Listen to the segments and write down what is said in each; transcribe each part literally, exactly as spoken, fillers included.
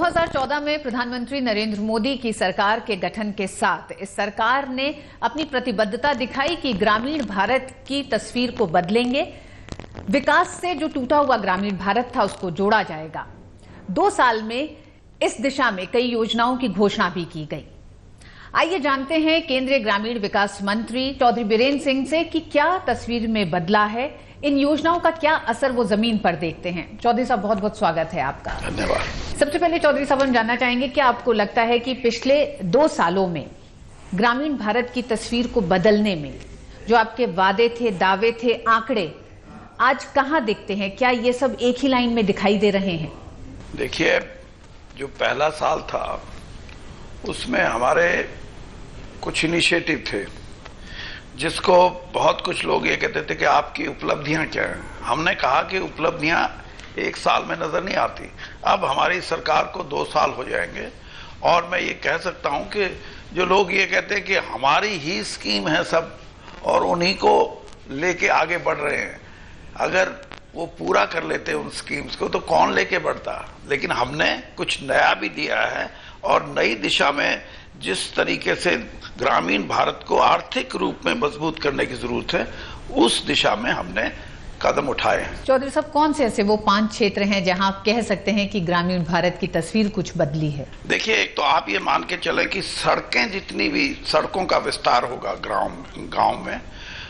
हज़ार चौदह में प्रधानमंत्री नरेंद्र मोदी की सरकार के गठन के साथ इस सरकार ने अपनी प्रतिबद्धता दिखाई कि ग्रामीण भारत की तस्वीर को बदलेंगे। विकास से जो टूटा हुआ ग्रामीण भारत था उसको जोड़ा जाएगा। दो साल में इस दिशा में कई योजनाओं की घोषणा भी की गई। आइए जानते हैं केंद्रीय ग्रामीण विकास मंत्री चौधरी बीरेंद्र सिंह से कि क्या तस्वीर में बदला है, इन योजनाओं का क्या असर वो जमीन पर देखते हैं। चौधरी साहब, बहुत बहुत स्वागत है आपका। धन्यवाद। सबसे पहले चौधरी साहब, हम जानना चाहेंगे क्या आपको लगता है कि पिछले दो सालों में ग्रामीण भारत की तस्वीर को बदलने में जो आपके वादे थे, दावे थे, आंकड़े आज कहां दिखते हैं? क्या ये सब एक ही लाइन में दिखाई दे रहे हैं? देखिए, जो पहला साल था उसमें हमारे कुछ इनिशिएटिव थे जिसको बहुत कुछ लोग ये कहते थे कि आपकी उपलब्धियां क्या हैं। हमने कहा कि उपलब्धियां एक साल में नजर नहीं आती। अब हमारी सरकार को दो साल हो जाएंगे और मैं ये कह सकता हूं कि जो लोग ये कहते हैं कि हमारी ही स्कीम है सब और उन्हीं को लेके आगे बढ़ रहे हैं, अगर वो पूरा कर लेते उन स्कीम्स को तो कौन लेके बढ़ता। लेकिन हमने कुछ नया भी दिया है और नई दिशा में जिस तरीके से ग्रामीण भारत को आर्थिक रूप में मजबूत करने की जरूरत है उस दिशा में हमने कदम उठाए हैं। चौधरी साहब, कौन से ऐसे वो पांच क्षेत्र हैं जहां आप कह सकते हैं कि ग्रामीण भारत की तस्वीर कुछ बदली है? देखिए, एक तो आप ये मान के चले कि सड़कें जितनी भी सड़कों का विस्तार होगा गांव गांव में,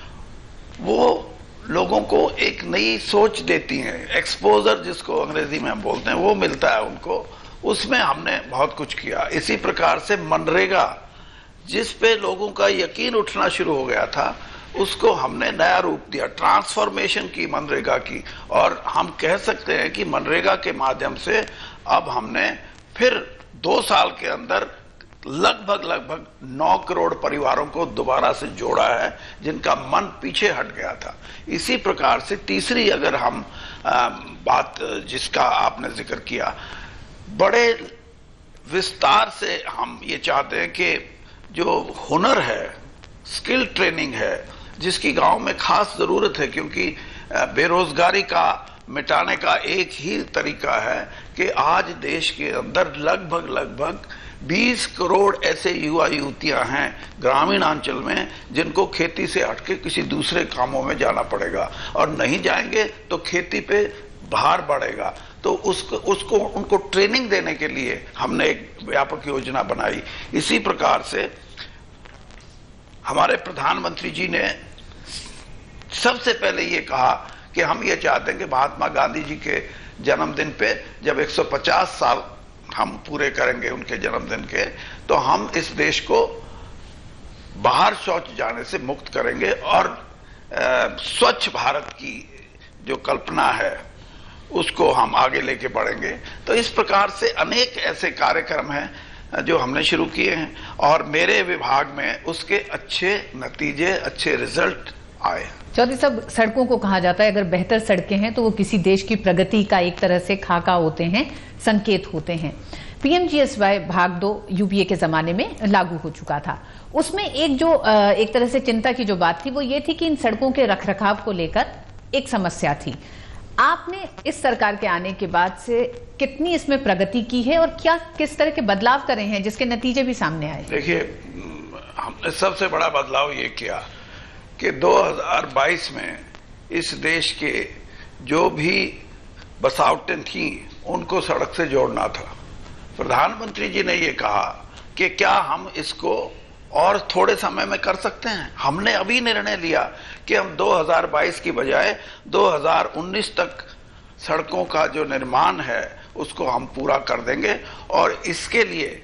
वो लोगों को एक नई सोच देती हैं। एक्सपोजर जिसको अंग्रेजी में हम बोलते हैं वो मिलता है उनको, उसमें हमने बहुत कुछ किया। इसी प्रकार से मनरेगा जिस पे लोगों का यकीन उठना शुरू हो गया था उसको हमने नया रूप दिया, ट्रांसफॉर्मेशन की मनरेगा की। और हम कह सकते हैं कि मनरेगा के माध्यम से अब हमने फिर दो साल के अंदर लगभग लगभग नौ करोड़ परिवारों को दोबारा से जोड़ा है जिनका मन पीछे हट गया था। इसी प्रकार से तीसरी अगर हम आ, बात जिसका आपने जिक्र किया, बड़े विस्तार से हम ये चाहते हैं कि जो हुनर है, स्किल ट्रेनिंग है, जिसकी गांव में खास जरूरत है, क्योंकि बेरोजगारी का मिटाने का एक ही तरीका है कि आज देश के अंदर लगभग लगभग बीस करोड़ ऐसे युवा युवतियां हैं ग्रामीण अंचल में जिनको खेती से हटके किसी दूसरे कामों में जाना पड़ेगा और नहीं जाएंगे तो खेती पे भार बढ़ेगा। तो उसको उसको उनको ट्रेनिंग देने के लिए हमने एक व्यापक योजना बनाई। इसी प्रकार से हमारे प्रधानमंत्री जी ने सबसे पहले ये कहा कि हम ये चाहते हैं कि महात्मा गांधी जी के जन्मदिन पे जब एक सौ पचास साल हम पूरे करेंगे उनके जन्मदिन के, तो हम इस देश को बाहर शौच जाने से मुक्त करेंगे और आ, स्वच्छ भारत की जो कल्पना है उसको हम आगे लेके बढ़ेंगे। तो इस प्रकार से अनेक ऐसे कार्यक्रम हैं जो हमने शुरू किए हैं और मेरे विभाग में उसके अच्छे नतीजे, अच्छे रिजल्ट आए। चौधरी साहब, सड़कों को कहा जाता है अगर बेहतर सड़कें हैं तो वो किसी देश की प्रगति का एक तरह से खाका होते हैं, संकेत होते हैं। पीएमजीएसवाई भाग दो यूपीए के जमाने में लागू हो चुका था। उसमें एक जो एक तरह से चिंता की जो बात थी वो ये थी कि इन सड़कों के रखरखाव को लेकर एक समस्या थी। आपने इस सरकार के आने के बाद से कितनी इसमें प्रगति की है और क्या किस तरह के बदलाव करे हैं जिसके नतीजे भी सामने आए? देखिए, हमने सबसे बड़ा बदलाव ये किया कि दो हज़ार बाईस में इस देश के जो भी बसावटें थी उनको सड़क से जोड़ना था। प्रधानमंत्री जी ने ये कहा कि क्या हम इसको और थोड़े समय में कर सकते हैं। हमने अभी निर्णय लिया कि हम दो हज़ार बाईस की बजाय दो हज़ार उन्नीस तक सड़कों का जो निर्माण है उसको हम पूरा कर देंगे। और इसके लिए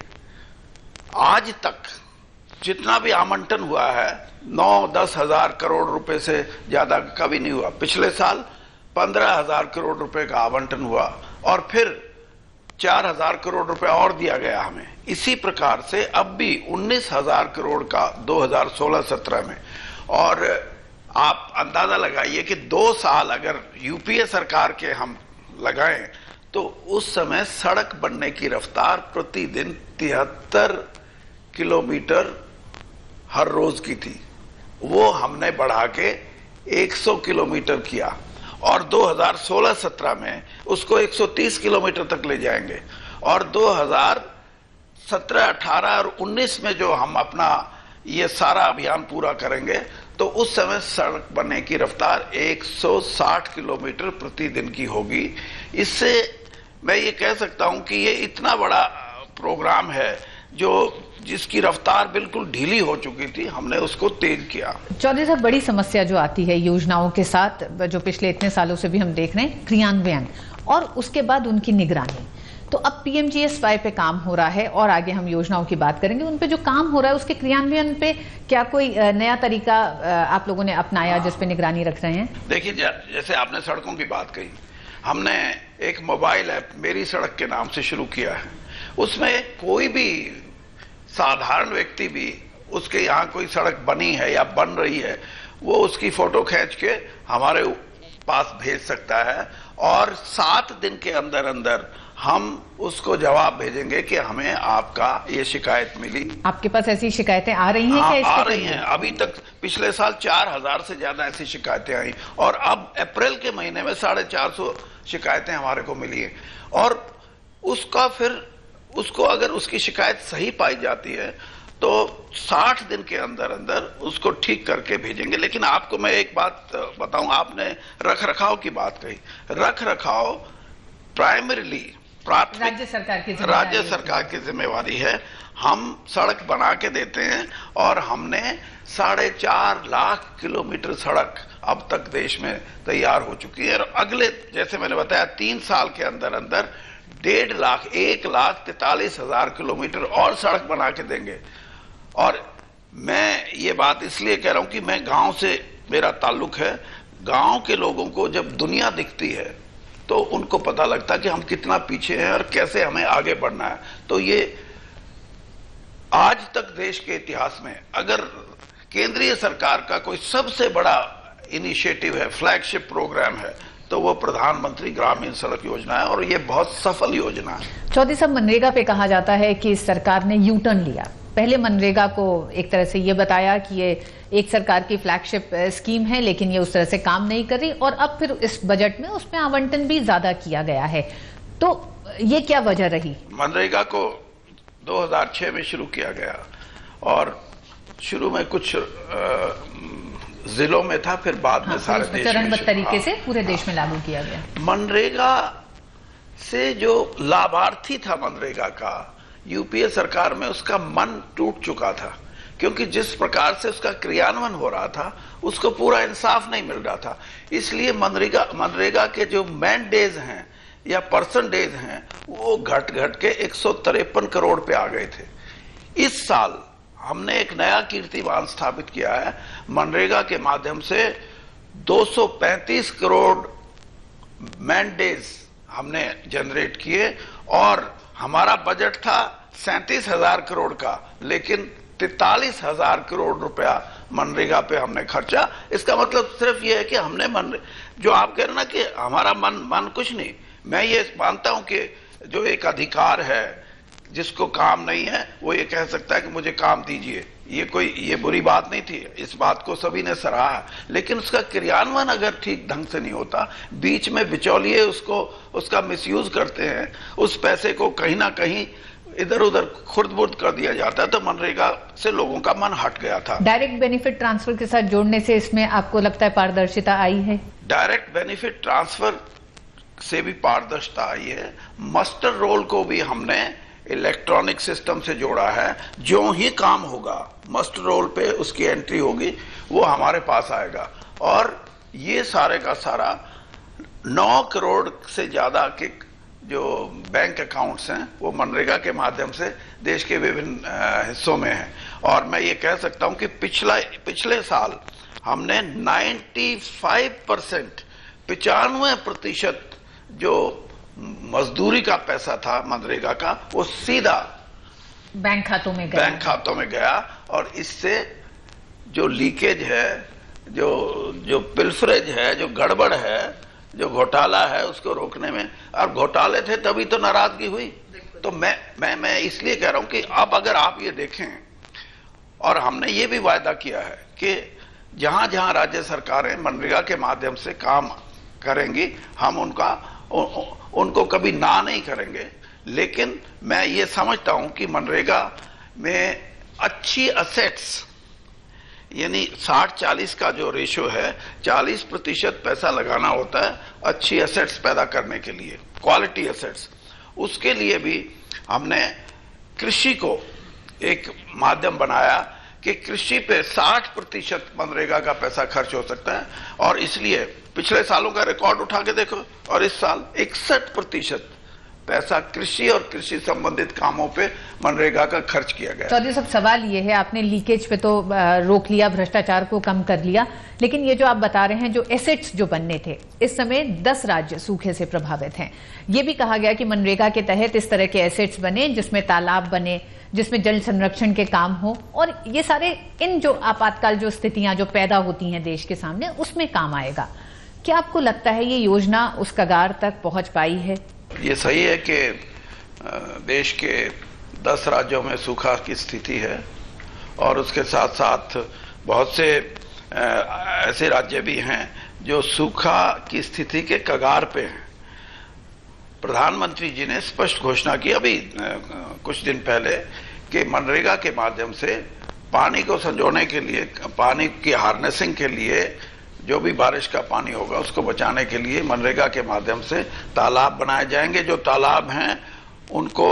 आज तक जितना भी आवंटन हुआ है नौ दस हजार करोड़ रुपए से ज्यादा कभी नहीं हुआ। पिछले साल पंद्रह हजार करोड़ रुपए का आवंटन हुआ और फिर चार हजार करोड़ रुपए और दिया गया हमें। इसी प्रकार से अब भी उन्नीस हजार करोड़ का दो हज़ार सोलह सत्रह में। और आप अंदाजा लगाइए कि दो साल अगर यूपीए सरकार के हम लगाएं तो उस समय सड़क बनने की रफ्तार प्रतिदिन तिहत्तर किलोमीटर हर रोज की थी, वो हमने बढ़ा के सौ किलोमीटर किया और दो हज़ार सोलह सत्रह में उसको एक सौ तीस किलोमीटर तक ले जाएंगे। और दो हज़ार सत्रह, अठारह और उन्नीस में जो हम अपना ये सारा अभियान पूरा करेंगे तो उस समय सड़क बनने की रफ्तार एक सौ साठ किलोमीटर प्रतिदिन की होगी। इससे मैं ये कह सकता हूं कि ये इतना बड़ा प्रोग्राम है जो जिसकी रफ्तार बिल्कुल ढीली हो चुकी थी, हमने उसको तेज किया। चौधरी साहब, बड़ी समस्या जो आती है योजनाओं के साथ, जो पिछले इतने सालों से भी हम देख रहे हैं, क्रियान्वयन और उसके बाद उनकी निगरानी। तो अब पीएमजीएसवाई पे काम हो रहा है और आगे हम योजनाओं की बात करेंगे। उन पे जो काम हो रहा है उसके क्रियान्वयन पे क्या कोई नया तरीका आप लोगों ने अपनाया जिस पे निगरानी रख रहे हैं? देखिए, जैसे आपने सड़कों की बात कही, हमने एक मोबाइल ऐप मेरी सड़क के नाम से शुरू किया है। उसमें कोई भी साधारण व्यक्ति भी, उसके यहाँ कोई सड़क बनी है या बन रही है, वो उसकी फोटो खींच के हमारे पास भेज सकता है और सात दिन के अंदर अंदर हम उसको जवाब भेजेंगे कि हमें आपका ये शिकायत मिली। आपके पास ऐसी शिकायतें आ रही हैं? हाँ, क्या आ रही हैं। अभी तक पिछले साल चार हजार से ज्यादा ऐसी शिकायतें आई और अब अप्रैल के महीने में साढ़े चार सौ शिकायतें हमारे को मिली है। और उसका फिर उसको अगर उसकी शिकायत सही पाई जाती है तो साठ दिन के अंदर अंदर उसको ठीक करके भेजेंगे। लेकिन आपको मैं एक बात बताऊं, आपने रख रखाव की बात कही। रख रखाव प्राइमरीली राज्य सरकार की राज्य सरकार की जिम्मेवारी है। हम सड़क बना के देते हैं और हमने साढ़े चार लाख किलोमीटर सड़क अब तक देश में तैयार हो चुकी है और अगले, जैसे मैंने बताया, तीन साल के अंदर अंदर डेढ़ लाख एक लाख तैतालीस हजार किलोमीटर और सड़क बना के देंगे। और मैं ये बात इसलिए कह रहा हूं कि मैं गांव से मेरा ताल्लुक है। गांव के लोगों को जब दुनिया दिखती है तो उनको पता लगता है कि हम कितना पीछे हैं और कैसे हमें आगे बढ़ना है। तो ये आज तक देश के इतिहास में अगर केंद्रीय सरकार का कोई सबसे बड़ा इनिशिएटिव है, फ्लैगशिप प्रोग्राम है, तो वो प्रधानमंत्री ग्रामीण सड़क योजना है और ये बहुत सफल योजना है। चौधरी साहब, मनरेगा पे कहा जाता है कि इस सरकार ने यू टर्न लिया। पहले मनरेगा को एक तरह से ये बताया कि ये एक सरकार की फ्लैगशिप स्कीम है लेकिन ये उस तरह से काम नहीं कर रही और अब फिर इस बजट में उसमें आवंटन भी ज्यादा किया गया है। तो ये क्या वजह रही? मनरेगा को दो हज़ार छह में शुरू किया गया और शुरू में कुछ जिलों में था, फिर बाद में हाँ, सारे देश में चरणबद्ध तरीके से पूरे देश में लागू किया गया। मनरेगा से जो लाभार्थी था मनरेगा का, यूपीए सरकार में उसका मन टूट चुका था क्योंकि जिस प्रकार से उसका क्रियान्वयन हो रहा था उसको पूरा इंसाफ नहीं मिल रहा था। इसलिए मनरेगा मनरेगा के जो मैन डेज हैं या पर्सन डेज हैं वो घट घट के एक सौ तिरपन करोड़ पे आ गए थे। इस साल हमने एक नया कीर्तिमान स्थापित किया है। मनरेगा के माध्यम से दो सौ पैंतीस करोड़ मैन डेज हमने जनरेट किए और हमारा बजट था सैंतीस हजार करोड़ का, लेकिन तैतालीस हजार करोड़ रुपया मनरेगा पे हमने खर्चा। इसका मतलब सिर्फ ये है कि हमने मन, जो आप कह रहे ना कि हमारा मन मन कुछ नहीं, मैं ये मानता हूं कि जो एक अधिकार है, जिसको काम नहीं है वो ये कह सकता है कि मुझे काम दीजिए, ये कोई ये बुरी बात नहीं थी, इस बात को सभी ने सराहा। लेकिन उसका क्रियान्वयन अगर ठीक ढंग से नहीं होता, बीच में बिचौलिए उसको उसका मिसयूज करते हैं, उस पैसे को कहीं ना कहीं इधर उधर खुर्द-बुर्द कर दिया जाता है, तो मनरेगा से लोगों का मन हट गया था। डायरेक्ट बेनिफिट ट्रांसफर के साथ जोड़ने से इसमें आपको लगता है पारदर्शिता आई है? डायरेक्ट बेनिफिट ट्रांसफर से भी पारदर्शिता आई है। मस्टर रोल को भी हमने इलेक्ट्रॉनिक सिस्टम से जोड़ा है। जो ही काम होगा मस्टर रोल पे उसकी एंट्री होगी, वो हमारे पास आएगा और ये सारे का सारा नौ करोड़ से ज्यादा के जो बैंक अकाउंट्स हैं वो मनरेगा के माध्यम से देश के विभिन्न हिस्सों में हैं। और मैं ये कह सकता हूं कि पिछला पिछले साल हमने पचानवे परसेंट पिचानवे प्रतिशत जो मजदूरी का पैसा था मनरेगा का वो सीधा बैंक खातों में गया बैंक खातों में गया और इससे जो लीकेज है, जो जो पिल्फरेज है, जो गड़बड़ है, जो घोटाला है, उसको रोकने में, और घोटाले थे तभी तो नाराजगी हुई। तो मैं मैं मैं इसलिए कह रहा हूं कि अब अगर आप ये देखें, और हमने ये भी वायदा किया है कि जहां जहां राज्य सरकारें मनरेगा के माध्यम से काम करेंगी हम उनका उ, उनको कभी ना नहीं करेंगे। लेकिन मैं ये समझता हूं कि मनरेगा में अच्छी असेट्स, यानी साठ चालीस का जो रेशो है, चालीस प्रतिशत पैसा लगाना होता है अच्छी एसेट्स पैदा करने के लिए, क्वालिटी एसेट्स। उसके लिए भी हमने कृषि को एक माध्यम बनाया कि कृषि पे साठ प्रतिशत मनरेगा का पैसा खर्च हो सकता है, और इसलिए पिछले सालों का रिकॉर्ड उठा के देखो, और इस साल इकसठ प्रतिशत पैसा कृषि और कृषि संबंधित कामों पे मनरेगा का खर्च किया गया। चौधरी साहब, सवाल ये है, आपने लीकेज पे तो रोक लिया, भ्रष्टाचार को कम कर लिया, लेकिन ये जो आप बता रहे हैं जो एसेट्स जो बनने थे, इस समय दस राज्य सूखे से प्रभावित हैं। ये भी कहा गया कि मनरेगा के तहत इस तरह के एसेट्स बने जिसमें तालाब बने, जिसमें जल संरक्षण के काम हो, और ये सारे इन जो आपातकाल जो स्थितियां जो पैदा होती हैं देश के सामने, उसमें काम आएगा। क्या आपको लगता है ये योजना उस कगार तक पहुंच पाई है? ये सही है कि देश के दस राज्यों में सूखा की स्थिति है, और उसके साथ साथ बहुत से ऐसे राज्य भी हैं जो सूखा की स्थिति के कगार पे हैं। प्रधानमंत्री जी ने स्पष्ट घोषणा की अभी कुछ दिन पहले कि मनरेगा के माध्यम से पानी को संजोने के लिए, पानी की हार्नेसिंग के लिए, जो भी बारिश का पानी होगा उसको बचाने के लिए मनरेगा के माध्यम से तालाब बनाए जाएंगे। जो तालाब हैं उनको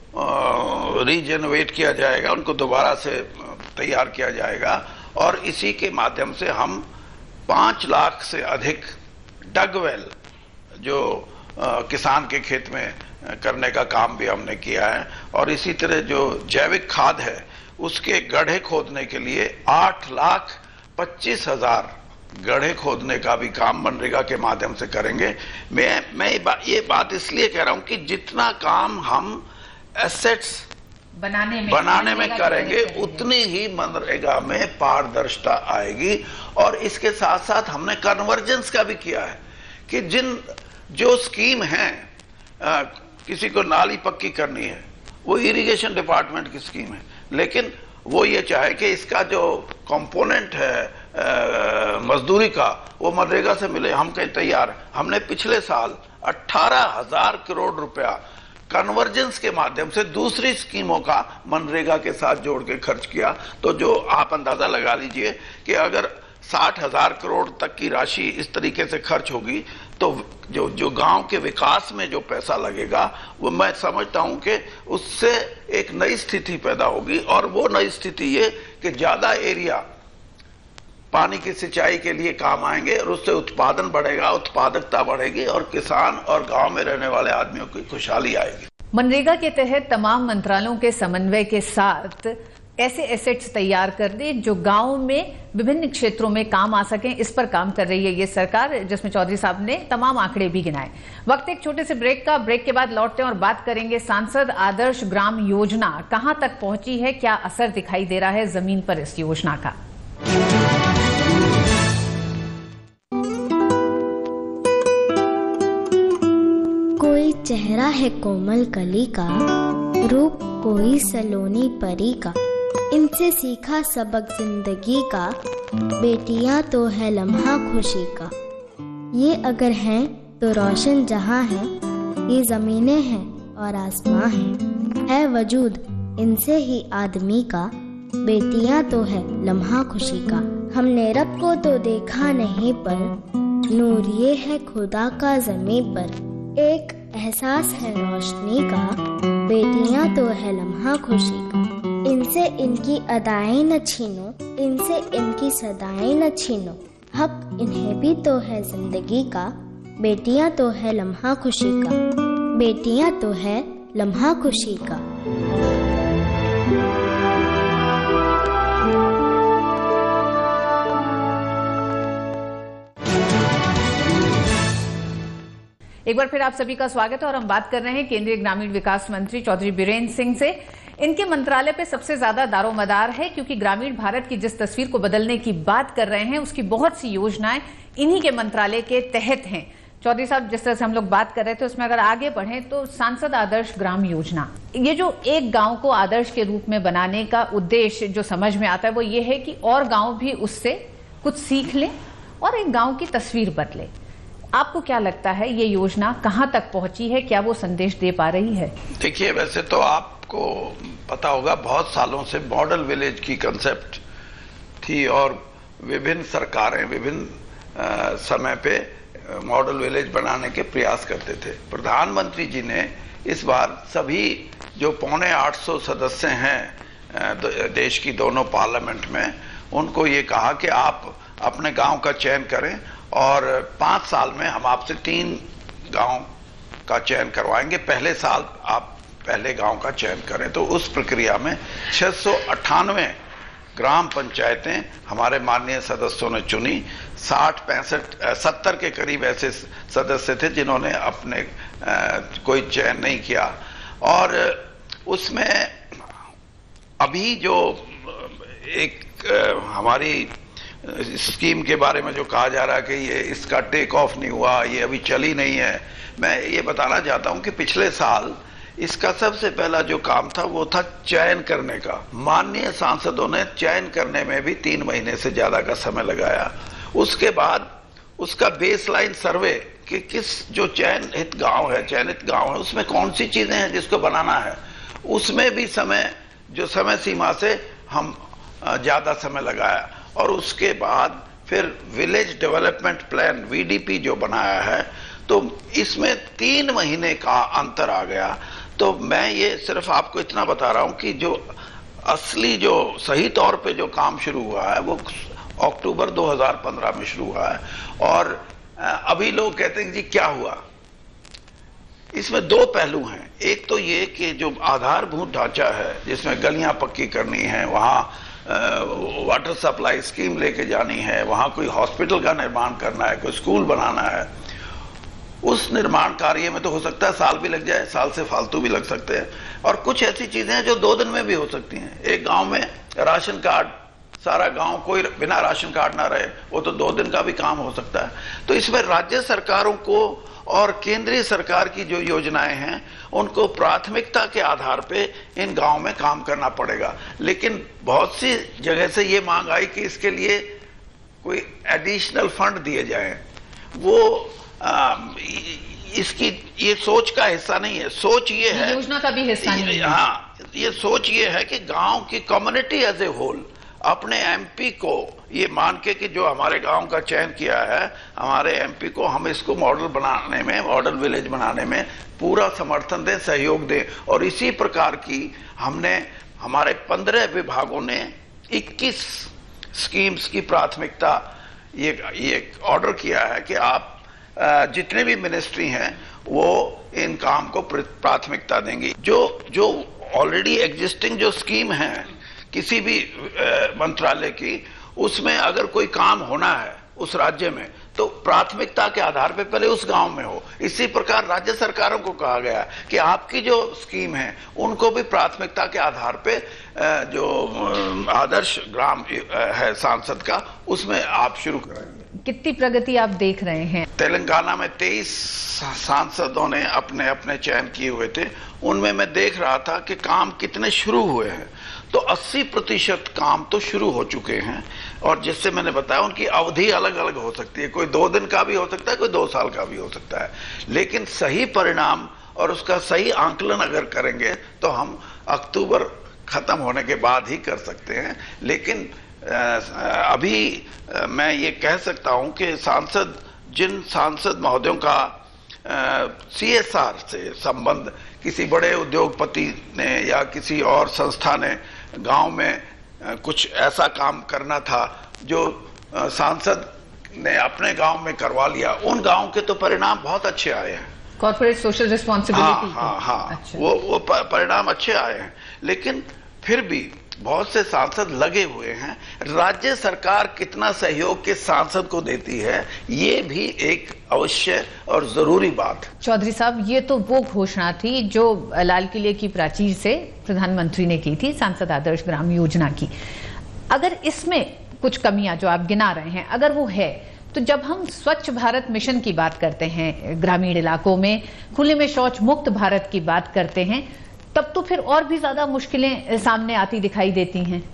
रीजेनरेट किया जाएगा, उनको दोबारा से तैयार किया जाएगा, और इसी के माध्यम से हम पांच लाख से अधिक डगवेल जो आ, किसान के खेत में करने का काम भी हमने किया है, और इसी तरह जो जैविक खाद है उसके गड्ढे खोदने के लिए आठ लाख पच्चीस हजार गड्ढे खोदने का भी काम मनरेगा के माध्यम से करेंगे। मैं मैं ये बात इसलिए कह रहा हूं कि जितना काम हम एसेट्स बनाने में बनाने में करेंगे उतनी ही मनरेगा में पारदर्शिता आएगी। और इसके साथ साथ हमने कन्वर्जेंस का भी किया है कि जिन जो स्कीम है, आ, किसी को नाली पक्की करनी है, वो इरिगेशन डिपार्टमेंट की स्कीम है, लेकिन वो ये चाहे कि इसका जो कंपोनेंट है मजदूरी का वो मनरेगा से मिले, हम कहीं तैयार हैं। हमने पिछले साल अठारह हजार करोड़ रुपया कन्वर्जेंस के माध्यम से दूसरी स्कीमों का मनरेगा के साथ जोड़ के खर्च किया। तो जो आप अंदाजा लगा लीजिए कि अगर साठ हजार करोड़ तक की राशि इस तरीके से खर्च होगी तो जो जो गांव के विकास में जो पैसा लगेगा वो मैं समझता हूं कि उससे एक नई स्थिति पैदा होगी। और वो नई स्थिति ये कि ज्यादा एरिया पानी की सिंचाई के लिए काम आएंगे, और उससे उत्पादन बढ़ेगा, उत्पादकता बढ़ेगी, और किसान और गांव में रहने वाले आदमियों की खुशहाली आएगी। मनरेगा के तहत तमाम मंत्रालयों के समन्वय के साथ ऐसे एसेट्स तैयार कर दे जो गांव में विभिन्न क्षेत्रों में काम आ सकें, इस पर काम कर रही है ये सरकार, जिसमें चौधरी साहब ने तमाम आंकड़े भी गिनाए। वक्त एक छोटे से ब्रेक का, ब्रेक के बाद लौटते हैं और बात करेंगे सांसद आदर्श ग्राम योजना कहां तक पहुंची है, क्या असर दिखाई दे रहा है जमीन पर इस योजना का। कोई चेहरा है कोमल कली का, रूप कोई सलोनी परी का, इनसे सीखा सबक जिंदगी का, बेटियां तो है लम्हा खुशी का। ये अगर हैं तो रोशन जहां है, ये जमीनें हैं और आसमां है, है वजूद इनसे ही आदमी का, बेटियां तो है लम्हा खुशी का। हमने रब को तो देखा नहीं पर नूर ये है खुदा का ज़मीं पर, एक एहसास है रोशनी का, बेटियां तो है लम्हा खुशी का। इनसे इनकी अदाएं न छीनो, इनसे इनकी सदाएं न छीनो, हक इन्हें भी तो है जिंदगी का, बेटियां तो है लम्हा खुशी का, बेटियां तो है लम्हा खुशी का। एक बार फिर आप सभी का स्वागत है और हम बात कर रहे हैं केंद्रीय ग्रामीण विकास मंत्री चौधरी बीरेन्द्र सिंह से। इनके मंत्रालय पे सबसे ज्यादा दारोमदार है क्योंकि ग्रामीण भारत की जिस तस्वीर को बदलने की बात कर रहे हैं उसकी बहुत सी योजनाएं इन्हीं के मंत्रालय के तहत हैं। चौधरी साहब, जिस तरह से हम लोग बात कर रहे थे उसमें अगर आगे बढ़ें तो सांसद आदर्श ग्राम योजना, ये जो एक गांव को आदर्श के रूप में बनाने का उद्देश्य जो समझ में आता है वो ये है कि और गांव भी उससे कुछ सीख लें और एक गांव की तस्वीर बदले। आपको क्या लगता है ये योजना कहां तक पहुंची है, क्या वो संदेश दे पा रही है? देखिए, वैसे तो आपको पता होगा बहुत सालों से मॉडल विलेज की कंसेप्ट थी और विभिन्न सरकारें विभिन्न समय पे मॉडल विलेज बनाने के प्रयास करते थे। प्रधानमंत्री जी ने इस बार सभी जो पौने आठ सौ सदस्य हैं देश की दोनों पार्लियामेंट में, उनको ये कहा कि आप अपने गांव का चयन करें और पांच साल में हम आपसे तीन गांव का चयन करवाएंगे। पहले साल आप पहले गांव का चयन करें। तो उस प्रक्रिया में छह सौ अट्ठानवे ग्राम पंचायतें हमारे माननीय सदस्यों ने चुनी। साठ पैंसठ सत्तर के करीब ऐसे सदस्य थे जिन्होंने अपने आ, कोई चयन नहीं किया। और उसमें अभी जो एक आ, हमारी स्कीम के बारे में जो कहा जा रहा है कि ये इसका टेक ऑफ नहीं हुआ, ये अभी चली नहीं है, मैं ये बताना चाहता हूं कि पिछले साल इसका सबसे पहला जो काम था वो था चयन करने का। माननीय सांसदों ने चयन करने में भी तीन महीने से ज्यादा का समय लगाया। उसके बाद उसका बेसलाइन सर्वे कि किस जो चयनित गांव है चयनित गांव है उसमें कौन सी चीजें हैं जिसको बनाना है, उसमें भी समय जो समय सीमा से हम ज्यादा समय लगाया। और उसके बाद फिर विलेज डेवलपमेंट प्लान वीडीपी जो बनाया है, तो इसमें तीन महीने का अंतर आ गया। तो मैं ये सिर्फ आपको इतना बता रहा हूं कि जो असली जो सही तौर पे जो काम शुरू हुआ है वो अक्टूबर दो हज़ार पंद्रह में शुरू हुआ है। और अभी लोग कहते हैं जी क्या हुआ, इसमें दो पहलू हैं। एक तो ये कि जो आधारभूत ढांचा है जिसमें गलियां पक्की करनी है, वहां वाटर सप्लाई स्कीम लेके जानी है, वहां कोई हॉस्पिटल का निर्माण करना है, कोई स्कूल बनाना है, उस निर्माण कार्य में तो हो सकता है साल भी लग जाए, साल से फालतू भी लग सकते हैं। और कुछ ऐसी चीजें हैं जो दो दिन में भी हो सकती हैं। एक गांव में राशन कार्ड, सारा गांव कोई बिना राशन कार्ड ना रहे, वो तो दो दिन का भी काम हो सकता है। तो इसमें राज्य सरकारों को और केंद्रीय सरकार की जो योजनाएं हैं उनको प्राथमिकता के आधार पे इन गांव में काम करना पड़ेगा। लेकिन बहुत सी जगह से ये मांग आई कि इसके लिए कोई एडिशनल फंड दिए जाएं। वो आ, इसकी ये सोच का हिस्सा नहीं है। सोच ये है, योजना का भी हिस्सा नहीं है। हाँ, ये सोच ये है कि गांव की कम्युनिटी एज ए होल अपने एमपी को ये मान के कि जो हमारे गांव का चयन किया है, हमारे एमपी को हम इसको मॉडल बनाने में, मॉडल विलेज बनाने में पूरा समर्थन दें, सहयोग दें। और इसी प्रकार की हमने हमारे पंद्रह विभागों ने इक्कीस स्कीम्स की प्राथमिकता ये ये ऑर्डर किया है कि आप जितने भी मिनिस्ट्री हैं वो इन काम को प्राथमिकता देंगी। जो जो ऑलरेडी एग्जिस्टिंग जो स्कीम है किसी भी मंत्रालय की, उसमें अगर कोई काम होना है उस राज्य में तो प्राथमिकता के आधार पे पहले उस गांव में हो। इसी प्रकार राज्य सरकारों को कहा गया कि आपकी जो स्कीम है उनको भी प्राथमिकता के आधार पे जो आदर्श ग्राम है सांसद का, उसमें आप शुरू करेंगे। कितनी प्रगति आप देख रहे हैं? तेलंगाना में तेईस सांसदों ने अपने अपने चयन किए हुए थे, उनमें मैं देख रहा था कि काम कितने शुरू हुए हैं। तो अस्सी प्रतिशत काम तो शुरू हो चुके हैं। और जिससे मैंने बताया उनकी अवधि अलग अलग हो सकती है, कोई दो दिन का भी हो सकता है, कोई दो साल का भी हो सकता है। लेकिन सही परिणाम और उसका सही आंकलन अगर करेंगे तो हम अक्टूबर खत्म होने के बाद ही कर सकते हैं। लेकिन अभी मैं ये कह सकता हूं कि सांसद जिन सांसद महोदयों का सीएसआर से संबंध किसी बड़े उद्योगपति ने या किसी और संस्था ने गांव में कुछ ऐसा काम करना था जो सांसद ने अपने गांव में करवा लिया, उन गांव के तो परिणाम बहुत अच्छे आए हैं। कॉर्पोरेट सोशल रिस्पॉन्सिबिलिटी, हाँ हाँ हाँ अच्छा। वो वो परिणाम अच्छे आए हैं। लेकिन फिर भी बहुत से सांसद लगे हुए हैं। राज्य सरकार कितना सहयोग के सांसद को देती है ये भी एक अवश्य और जरूरी बात। चौधरी साहब, ये तो वो घोषणा थी जो लाल किले की प्राचीर से प्रधानमंत्री ने की थी, सांसद आदर्श ग्राम योजना की। अगर इसमें कुछ कमियां जो आप गिना रहे हैं अगर वो है, तो जब हम स्वच्छ भारत मिशन की बात करते हैं, ग्रामीण इलाकों में खुले में शौच मुक्त भारत की बात करते हैं, तब तो फिर और भी ज्यादा मुश्किलें सामने आती दिखाई देती हैं।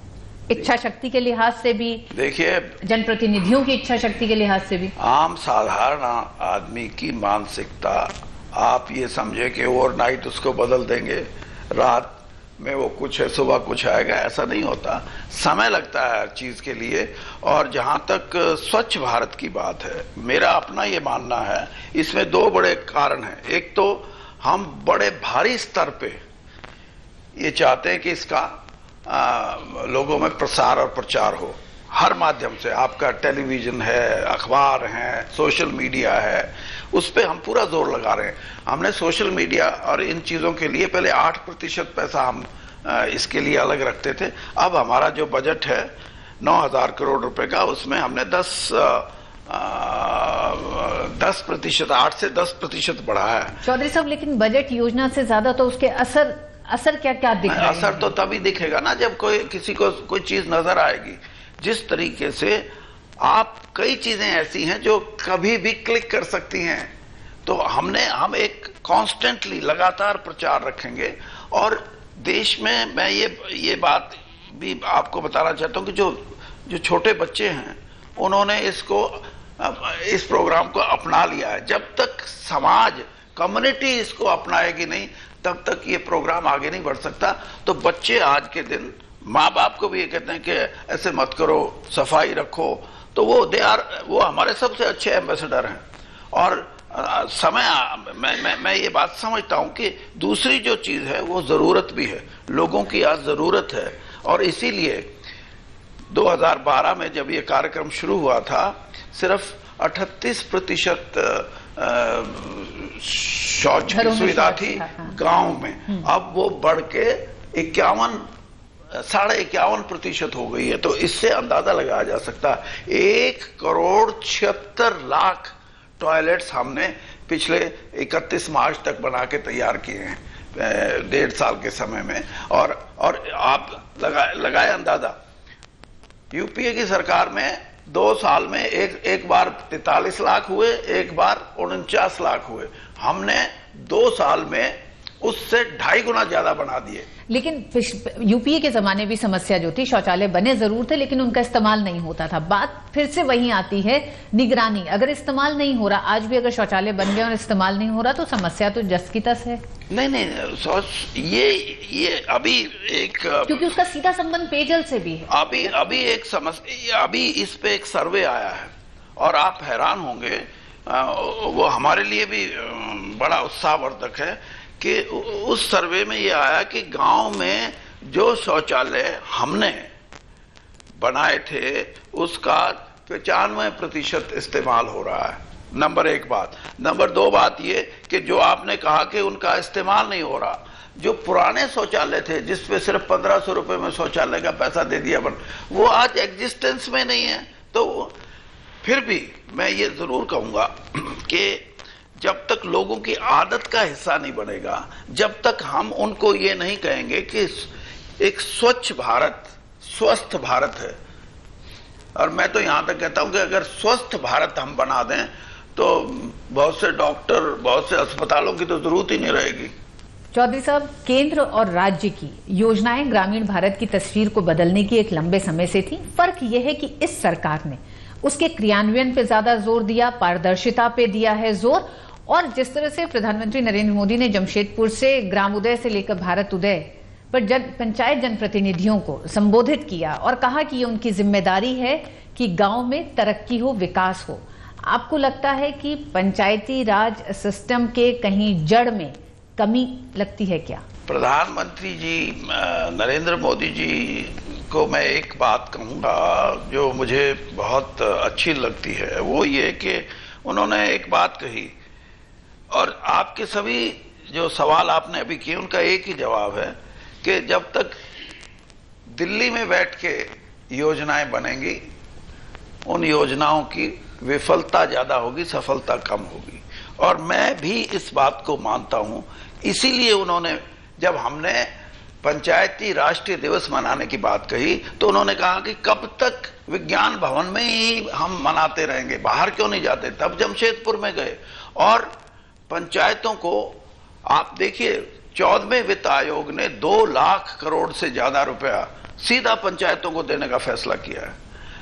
इच्छा शक्ति के लिहाज से भी, देखिए जनप्रतिनिधियों की इच्छा शक्ति के लिहाज से भी, आम साधारण आदमी की मानसिकता, आप ये समझे कि ओवरनाइट उसको बदल देंगे, रात में वो कुछ है सुबह कुछ आएगा, ऐसा नहीं होता। समय लगता है हर चीज के लिए। और जहां तक स्वच्छ भारत की बात है, मेरा अपना ये मानना है, इसमें दो बड़े कारण हैं। एक तो हम बड़े भारी स्तर पे ये चाहते हैं कि इसका आ, लोगों में प्रसार और प्रचार हो हर माध्यम से। आपका टेलीविजन है, अखबार है, सोशल मीडिया है, उस पे हम पूरा जोर लगा रहे हैं। हमने सोशल मीडिया और इन चीजों के लिए पहले आठ प्रतिशत पैसा हम आ, इसके लिए अलग रखते थे। अब हमारा जो बजट है नौ हजार करोड़ रुपए का, उसमें हमने दस आ, आ, दस प्रतिशत आठ से दस प्रतिशत बढ़ाया है। चौधरी साहब, लेकिन बजट योजना से ज्यादा तो उसके असर असर क्या क्या दिख रहे हैं? असर तो तभी दिखेगा ना जब कोई किसी को कोई चीज नजर आएगी। जिस तरीके से आप कई चीजें ऐसी हैं जो कभी भी क्लिक कर सकती हैं, तो हमने हम एक कॉन्स्टेंटली लगातार प्रचार रखेंगे। और देश में मैं ये ये बात भी आपको बताना चाहता हूं कि जो जो छोटे बच्चे हैं उन्होंने इसको इस प्रोग्राम को अपना लिया है। जब तक समाज कम्युनिटी इसको अपनाएगी नहीं तब तक ये प्रोग्राम आगे नहीं बढ़ सकता। तो बच्चे आज के दिन माँ बाप को भी ये कहते हैं कि ऐसे मत करो, सफाई रखो, तो वो दे आर वो हमारे सबसे अच्छे एम्बेसडर हैं। और आ, समय आ, मैं, मैं मैं ये बात समझता हूं कि दूसरी जो चीज है वो जरूरत भी है, लोगों की आज जरूरत है। और इसीलिए दो हज़ार बारह में जब ये कार्यक्रम शुरू हुआ था, सिर्फ अठतीस प्रतिशत शौच की सुविधा थी गांव में, अब वो बढ़ के इक्यावन साढ़े इक्यावन प्रतिशत हो गई है। तो इससे अंदाजा लगाया जा सकता है एक करोड़ छिहत्तर लाख टॉयलेट्स हमने पिछले इकतीस मार्च तक बना के तैयार किए हैं डेढ़ साल के समय में। और और आप लगा लगाए अंदाजा, यूपीए की सरकार में दो साल में एक एक बार तैतालीस लाख हुए, एक बार उनचास लाख हुए। हमने दो साल में उससे ढाई गुना ज्यादा बना दिए। लेकिन यूपीए के जमाने भी समस्या जो थी, शौचालय बने जरूर थे लेकिन उनका इस्तेमाल नहीं होता था। बात फिर से वहीं आती है, निगरानी। अगर इस्तेमाल नहीं हो रहा, आज भी अगर शौचालय बन गए और इस्तेमाल नहीं हो रहा, तो समस्या तो जस की तस है। नहीं नहीं, ये ये अभी एक, क्योंकि उसका सीधा संबंध पेयजल से भी है। अभी अभी एक समस्या, अभी इस पे एक सर्वे आया है और आप हैरान होंगे, वो हमारे लिए भी बड़ा उत्साहवर्धक है कि उस सर्वे में ये आया कि गांव में जो शौचालय हमने बनाए थे उसका पचानवे प्रतिशत इस्तेमाल हो रहा है। नंबर एक बात। नंबर दो बात ये कि जो आपने कहा कि उनका इस्तेमाल नहीं हो रहा, जो पुराने शौचालय थे जिसपे सिर्फ पंद्रह सौ रुपए में शौचालय का पैसा दे दिया बन, वो आज एग्जिस्टेंस में नहीं है। तो फिर भी मैं ये जरूर कहूंगा कि जब तक लोगों की आदत का हिस्सा नहीं बनेगा, जब तक हम उनको ये नहीं कहेंगे कि एक स्वच्छ भारत स्वस्थ भारत है, और मैं तो यहां तक कहता हूं कि अगर स्वस्थ भारत हम बना दें तो बहुत से डॉक्टर, बहुत से अस्पतालों की तो जरूरत ही नहीं रहेगी। चौधरी साहब, केंद्र और राज्य की योजनाएं ग्रामीण भारत की तस्वीर को बदलने की एक लंबे समय से थी। फर्क यह है कि इस सरकार ने उसके क्रियान्वयन पे ज्यादा जोर दिया, पारदर्शिता पे दिया है जोर। और जिस तरह से प्रधानमंत्री नरेंद्र मोदी ने जमशेदपुर से ग्राम उदय से लेकर भारत उदय पर जन पंचायत जनप्रतिनिधियों को संबोधित किया और कहा कि ये उनकी जिम्मेदारी है कि गांव में तरक्की हो, विकास हो। आपको लगता है कि पंचायती राज सिस्टम के कहीं जड़ में कमी लगती है क्या? प्रधानमंत्री जी नरेंद्र मोदी जी को मैं एक बात कहूंगा जो मुझे बहुत अच्छी लगती है, वो ये कि उन्होंने एक बात कही, और आपके सभी जो सवाल आपने अभी किए उनका एक ही जवाब है कि जब तक दिल्ली में बैठ के योजनाएं बनेंगी, उन योजनाओं की विफलता ज्यादा होगी, सफलता कम होगी। और मैं भी इस बात को मानता हूं। इसीलिए उन्होंने, जब हमने पंचायती राष्ट्रीय दिवस मनाने की बात कही, तो उन्होंने कहा कि कब तक विज्ञान भवन में ही हम मनाते रहेंगे, बाहर क्यों नहीं जाते। तब जमशेदपुर में गए और पंचायतों को, आप देखिए चौदहवें वित्त आयोग ने दो लाख करोड़ से ज्यादा रुपया सीधा पंचायतों को देने का फैसला किया है।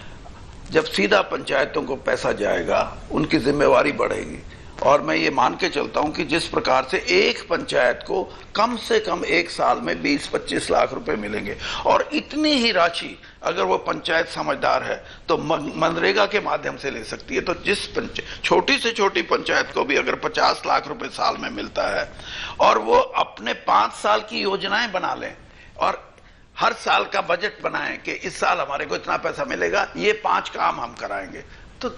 जब सीधा पंचायतों को पैसा जाएगा, उनकी जिम्मेवारी बढ़ेगी। और मैं ये मान के चलता हूं कि जिस प्रकार से एक पंचायत को कम से कम एक साल में बीस पच्चीस लाख रुपए मिलेंगे, और इतनी ही राशि अगर वो पंचायत समझदार है तो मनरेगा के माध्यम से ले सकती है। तो जिस छोटी से छोटी पंचायत को भी अगर पचास लाख रुपए साल में मिलता है और वो अपने पांच साल की योजनाएं बना लें और हर साल का बजट बनाएं कि इस साल हमारे को इतना पैसा मिलेगा, ये पांच काम हम कराएंगे, तो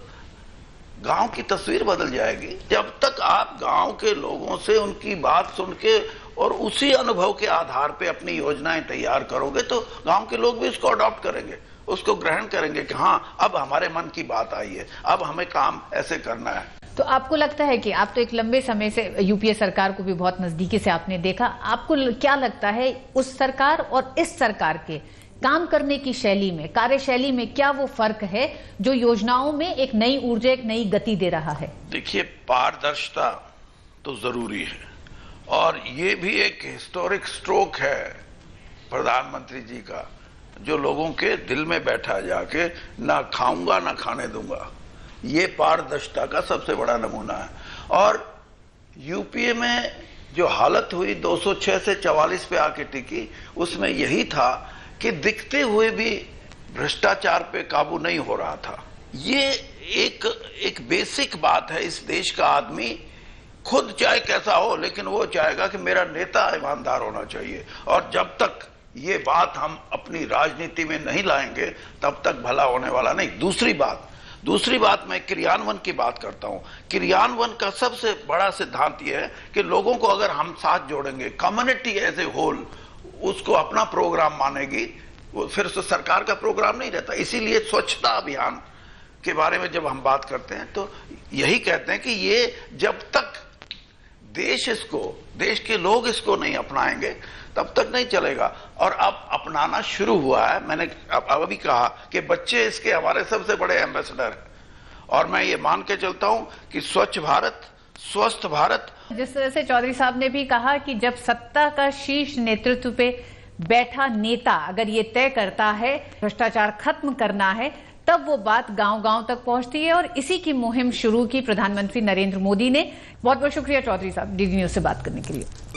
गांव की तस्वीर बदल जाएगी। जब तक आप गांव के लोगों से उनकी बात सुन के और उसी अनुभव के आधार पे अपनी योजनाएं तैयार करोगे तो गांव के लोग भी उसको अडॉप्ट करेंगे, उसको ग्रहण करेंगे कि हाँ, अब हमारे मन की बात आई है, अब हमें काम ऐसे करना है। तो आपको लगता है कि आप तो एक लंबे समय से यूपीए सरकार को भी बहुत नजदीकी से आपने देखा, आपको क्या लगता है उस सरकार और इस सरकार के काम करने की शैली में, कार्यशैली में क्या वो फर्क है जो योजनाओं में एक नई ऊर्जा, एक नई गति दे रहा है? देखिए, पारदर्शिता तो जरूरी है और ये भी एक हिस्टोरिक स्ट्रोक है प्रधानमंत्री जी का, जो लोगों के दिल में बैठा जाके ना खाऊंगा ना खाने दूंगा। ये पारदर्शिता का सबसे बड़ा नमूना है। और यूपीए में जो हालत हुई दो सौ छह से चवालीस पे आके टिकी, उसमें यही था कि दिखते हुए भी भ्रष्टाचार पे काबू नहीं हो रहा था। ये एक एक बेसिक बात है। इस देश का आदमी खुद चाहे कैसा हो, लेकिन वो चाहेगा कि मेरा नेता ईमानदार होना चाहिए, और जब तक ये बात हम अपनी राजनीति में नहीं लाएंगे तब तक भला होने वाला नहीं। दूसरी बात दूसरी बात मैं क्रियान्वयन की बात करता हूं। क्रियान्वयन का सबसे बड़ा सिद्धांत यह है कि लोगों को अगर हम साथ जोड़ेंगे, कम्युनिटी एज ए होल उसको अपना प्रोग्राम मानेगी, वो फिर उससे सरकार का प्रोग्राम नहीं रहता। इसीलिए स्वच्छता अभियान के बारे में जब हम बात करते हैं तो यही कहते हैं कि ये जब तक देश इसको देश के लोग इसको नहीं अपनाएंगे तब तक नहीं चलेगा। और अब अपनाना शुरू हुआ है। मैंने अब अभी कहा कि बच्चे इसके हमारे सबसे बड़े एम्बेसडर हैं, और मैं ये मान के चलता हूं कि स्वच्छ भारत, स्वस्थ भारत। जिस तरह से चौधरी साहब ने भी कहा कि जब सत्ता का शीर्ष नेतृत्व पे बैठा नेता अगर ये तय करता है भ्रष्टाचार खत्म करना है, तब वो बात गांव-गांव तक पहुंचती है, और इसी की मुहिम शुरू की प्रधानमंत्री नरेंद्र मोदी ने। बहुत बहुत शुक्रिया चौधरी साहब, डीडी न्यूज से बात करने के लिए।